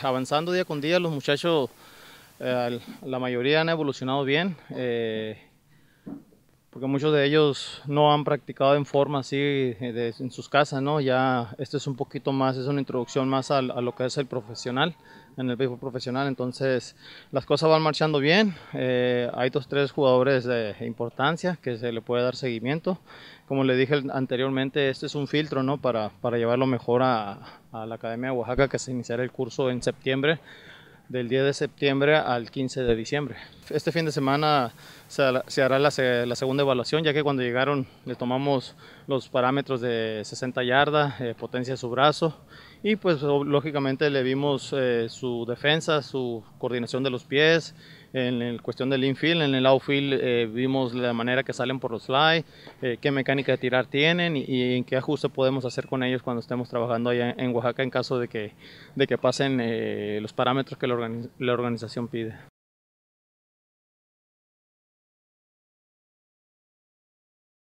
avanzando día con día, los muchachos, la mayoría han evolucionado bien, porque muchos de ellos no han practicado en forma así en sus casas, ¿no? Ya este es un poquito más, es una introducción más a lo que es el profesional, en el béisbol profesional. Entonces las cosas van marchando bien. Hay dos, tres jugadores de importancia que se le puede dar seguimiento. Como le dije anteriormente, este es un filtro, ¿no? Para llevarlo mejor a la Academia de Oaxaca, que se iniciará el curso en septiembre, del 10 de septiembre al 15 de diciembre. Este fin de semana se hará la segunda evaluación, ya que cuando llegaron le tomamos los parámetros de 60 yardas, potencia de su brazo, y pues lógicamente le vimos su defensa, su coordinación de los pies, en cuestión del infield. En el outfield vimos la manera que salen por los fly, qué mecánica de tirar tienen y en qué ajuste podemos hacer con ellos cuando estemos trabajando allá en Oaxaca, en caso de que pasen los parámetros que la organización pide.